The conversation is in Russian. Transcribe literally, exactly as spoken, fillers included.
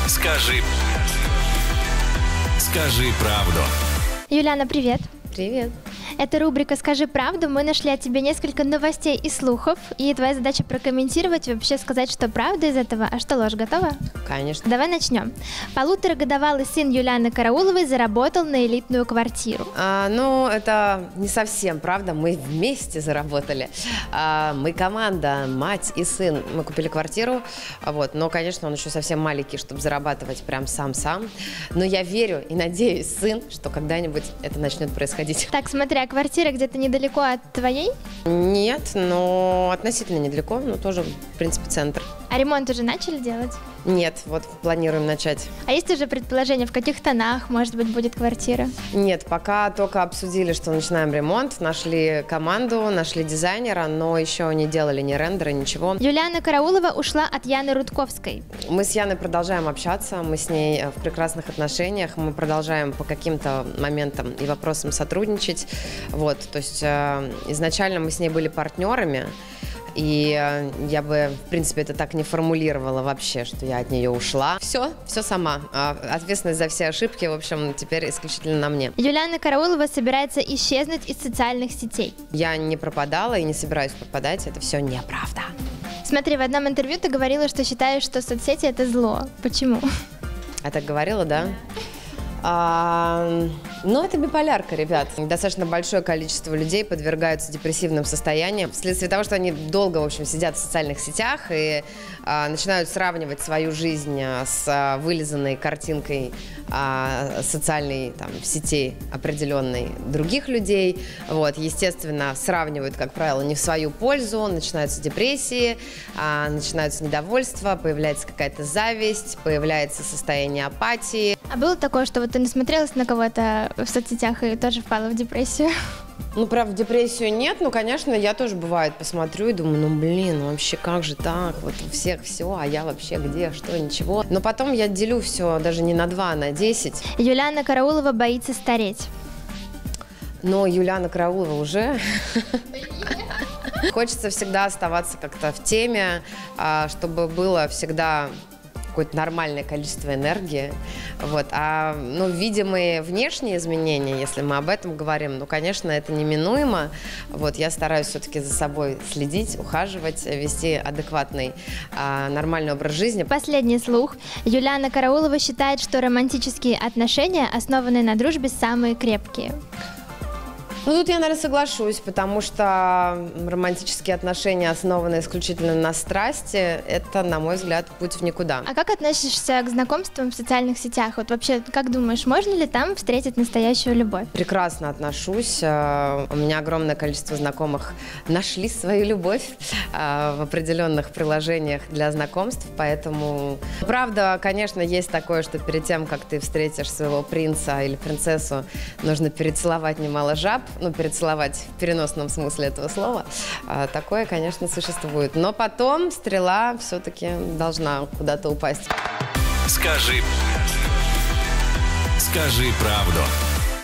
Скажи... Скажи правду. Юлиана, привет. Привет. Это рубрика «Скажи правду». Мы нашли от тебя несколько новостей и слухов, и твоя задача прокомментировать, вообще сказать, что правда из этого, а что ложь. Готова? Конечно. Давай начнем. Полуторагодовалый сын Юлианы Карауловой заработал на элитную квартиру. А, ну, это не совсем правда. Мы вместе заработали. А, мы команда, мать и сын. Мы купили квартиру, вот. Но, конечно, он еще совсем маленький, чтобы зарабатывать прям сам-сам. Но я верю и надеюсь, сын, что когда-нибудь это начнет происходить. Так, смотри, а квартира где-то недалеко от твоей? Нет, но относительно недалеко, но тоже, в принципе, центр. А ремонт уже начали делать? Нет, вот планируем начать. А есть уже предположение, в каких тонах, может быть, будет квартира? Нет, пока только обсудили, что начинаем ремонт, нашли команду, нашли дизайнера, но еще не делали ни рендера, ничего. Юлиана Караулова ушла от Яны Рудковской. Мы с Яной продолжаем общаться, мы с ней в прекрасных отношениях, мы продолжаем по каким-то моментам и вопросам сотрудничать. Вот, то есть э, изначально мы с ней были партнерами. И я бы, в принципе, это так не формулировала вообще, что я от нее ушла. Все, все сама. Ответственность за все ошибки, в общем, теперь исключительно на мне. Юлиана Караулова собирается исчезнуть из социальных сетей. Я не пропадала и не собираюсь пропадать, это все неправда. Смотри, в одном интервью ты говорила, что считаешь, что соцсети – это зло. Почему? Я так говорила, да? А, ну, это биполярка, ребят. Достаточно большое количество людей подвергаются депрессивным состояниям вследствие того, что они долго, в общем, сидят в социальных сетях и а, начинают сравнивать свою жизнь с а, вылизанной картинкой а, социальной там, сети определенной других людей. Вот, естественно, сравнивают, как правило, не в свою пользу, начинаются депрессии, а, начинаются недовольства, появляется какая-то зависть, появляется состояние апатии. А было такое, что вот ты насмотрелась на кого-то в соцсетях и тоже впала в депрессию? Ну, прям в депрессию нет, ну, конечно, я тоже, бывает, посмотрю и думаю, ну, блин, ну, вообще, как же так, вот у всех все, а я вообще где, что, ничего. Но потом я делю все даже не на два, а на десять. Юлиана Караулова боится стареть. Но Юлиана Караулова уже... Хочется всегда оставаться как-то в теме, чтобы было всегда... какое-то нормальное количество энергии, вот, а, ну, видимые внешние изменения, если мы об этом говорим, ну, конечно, это неминуемо, вот, я стараюсь все-таки за собой следить, ухаживать, вести адекватный, а, нормальный образ жизни. Последний слух. Юлиана Караулова считает, что романтические отношения, основанные на дружбе, самые крепкие. Ну, тут я, наверное, соглашусь, потому что романтические отношения, основанные исключительно на страсти, это, на мой взгляд, путь в никуда. А как относишься к знакомствам в социальных сетях? Вот вообще, как думаешь, можно ли там встретить настоящую любовь? Прекрасно отношусь. У меня огромное количество знакомых нашли свою любовь в определенных приложениях для знакомств, поэтому... Правда, конечно, есть такое, что перед тем, как ты встретишь своего принца или принцессу, нужно перецеловать немало жаб, ну, перецеловать в переносном смысле этого слова. А, такое, конечно, существует. Но потом стрела все-таки должна куда-то упасть. Скажи... Скажи правду.